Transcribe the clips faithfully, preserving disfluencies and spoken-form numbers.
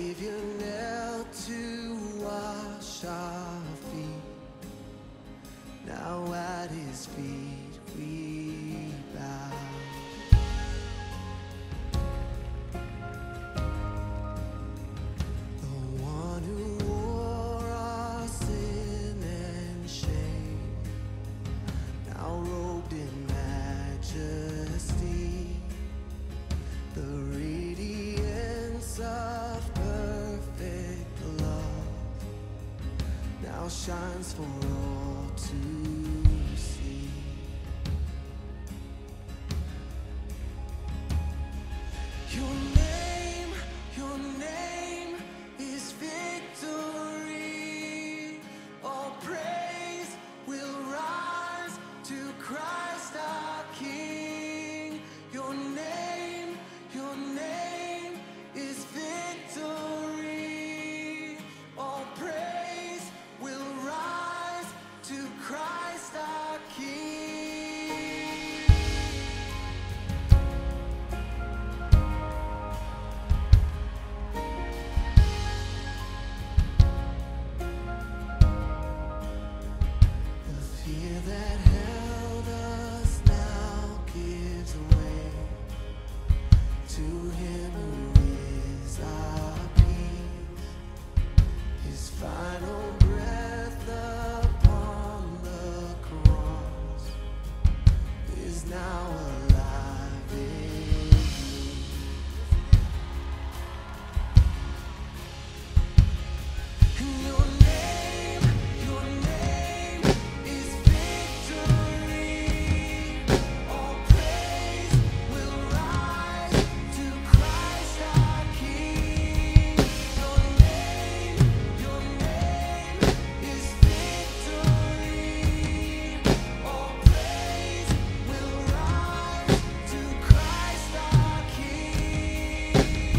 Savior knelt to wash our feet. Now at his feet we bow. The one who wore our sin and shame, now robed in majesty, the radiance of perfect love now shines for all to see. Your name, your name is victory. All praise will rise to Christ our King. Your name, your name is victory. All praise will rise to Christ our King. The fear that held us now gives way to him who is our peace. His final breath upon the cross is now alive in me. And your name, your name is victory. All praise will rise to Christ our King. Your name, your name is victory. All praise will rise to Christ our King.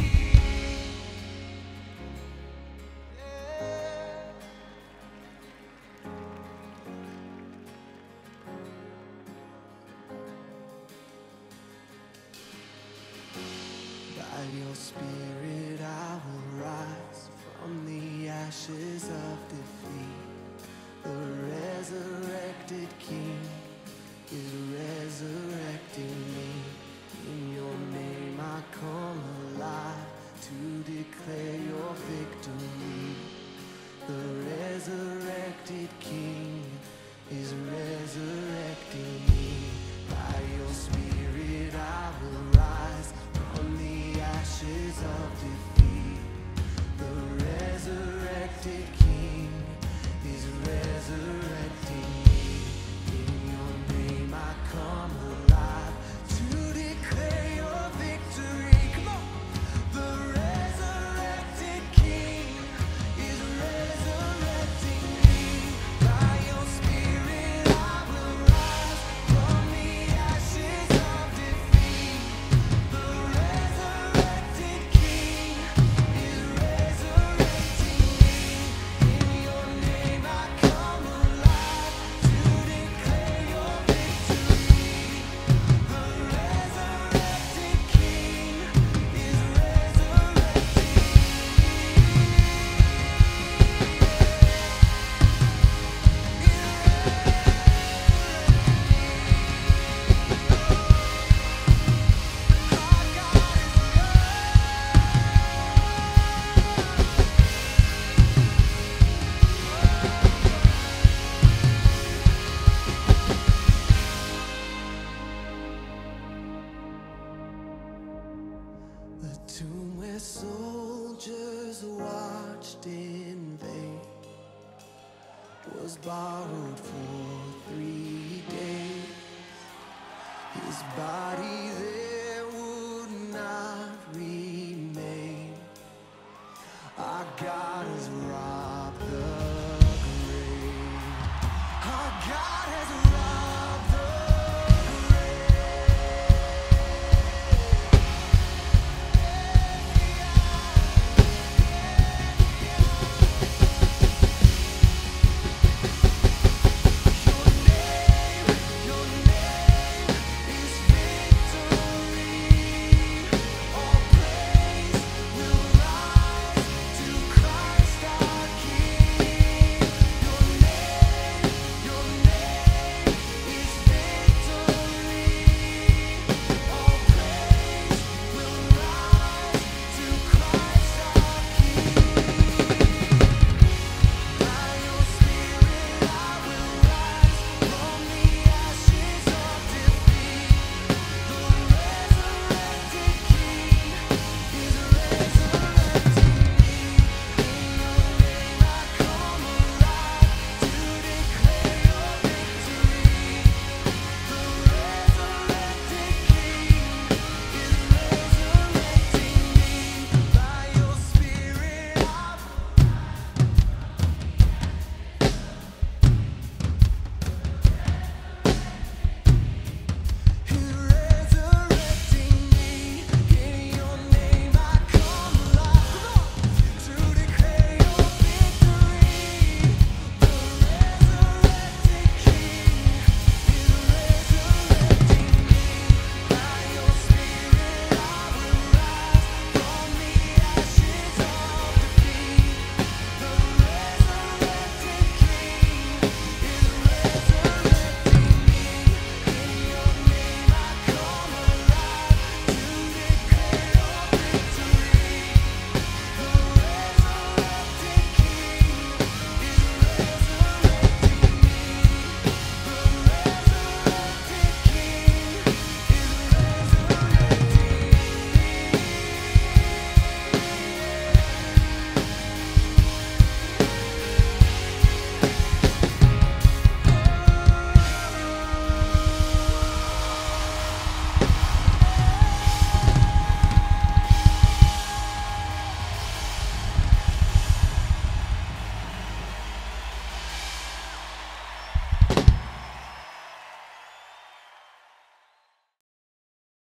By your spirit I will rise from the ashes of defeat. The resurrected King is resurrecting me. In your name I come alive to declare your victory. The resurrected King is resurrecting me. By your spirit I will rise from the ashes of defeat. The resurrected King is resurrecting me. In your name I come alive to declare your victory. Come on! The resurrected King is resurrecting me. By your spirit I will rise from the ashes of defeat. The resurrected King is resurrecting me. In your name I come alive to declare your victory. The resurrected King is resurrecting the tomb where soldiers watched in vain was borrowed for three days. His body